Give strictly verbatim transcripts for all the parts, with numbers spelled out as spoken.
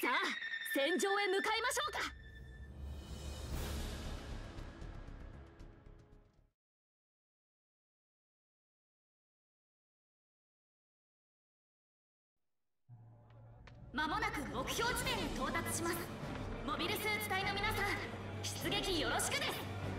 さあ戦場へ向かいましょうか。まもなく目標地点に到達します。モビルスーツ隊の皆さん、出撃よろしくです。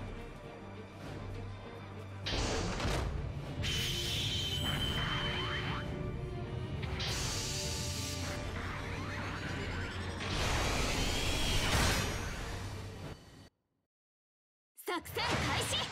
作戦開始。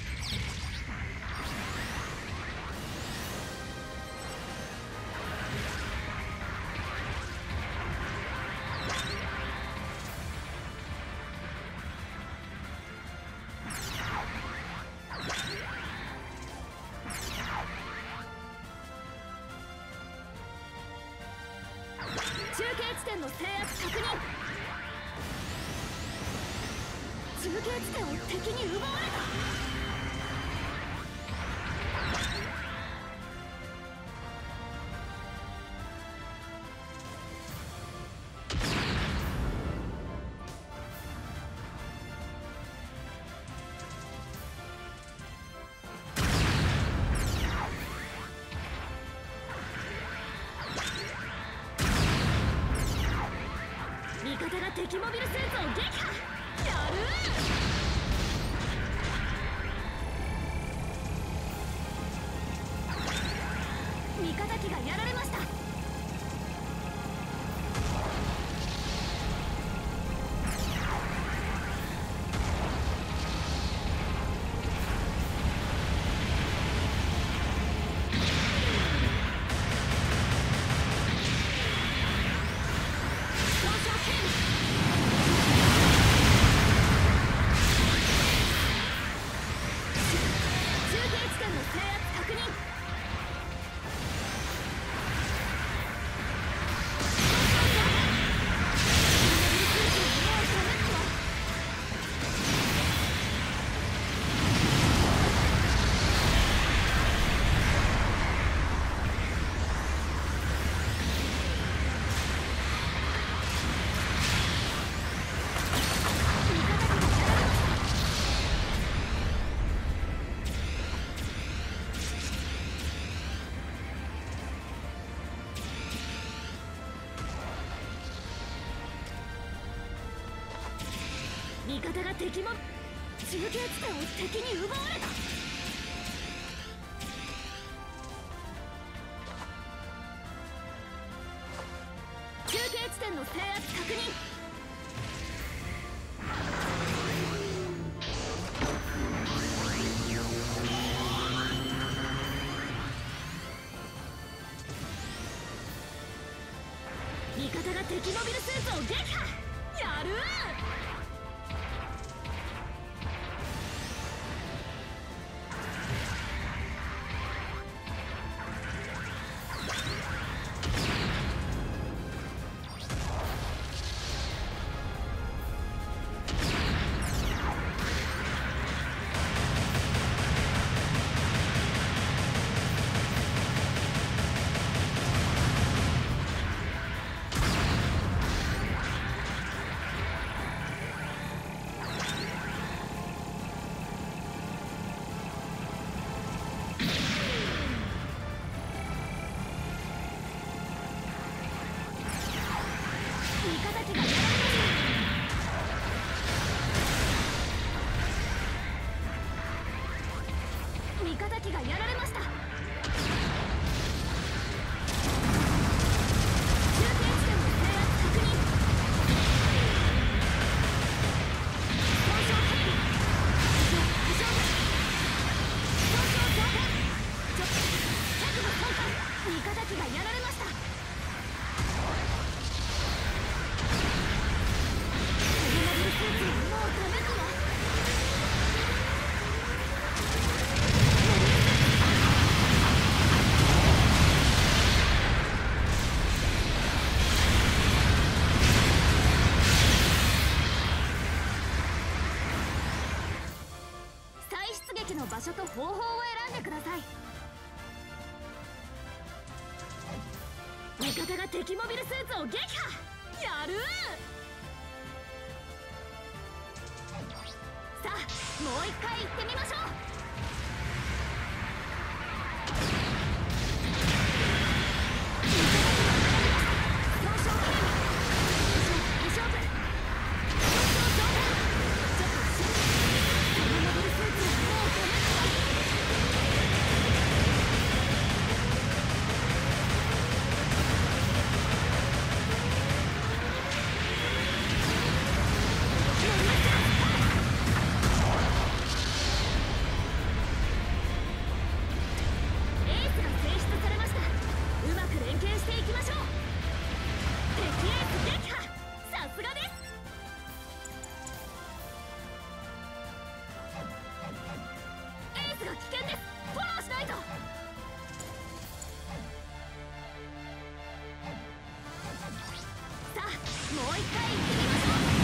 中継地点の制圧確認。中継地点を敵に奪われた。味方が敵モビルスーツを撃破。やるー。味方機がやられました。味方が敵も中継地点を敵に奪われた。中継地点の制圧確認。味方が敵モビルスーツを撃破。やるー。味方機がやられました。中継地点の制圧確認。損傷警備。負傷。損傷増加。ちょ着部損壊。味方機がやられました。このモビルスーツはもうダメかな。再出撃の場所と方法を選んでください。味方が敵モビルスーツを撃破。やるー。 もう一回行ってみましょう。もう一回行ってみましょう。